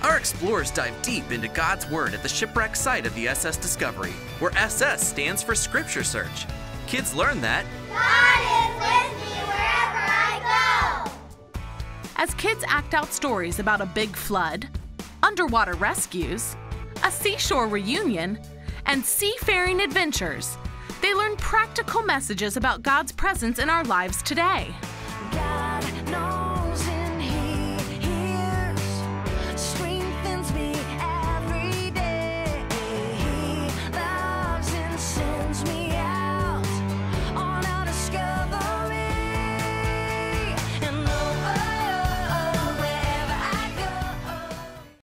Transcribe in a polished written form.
Our explorers dive deep into God's Word at the shipwreck site of the SS Discovery, where SS stands for Scripture Search. Kids learn that God is with me wherever I go. As kids act out stories about a big flood, underwater rescues, a seashore reunion, and seafaring adventures, they learn practical messages about God's presence in our lives today.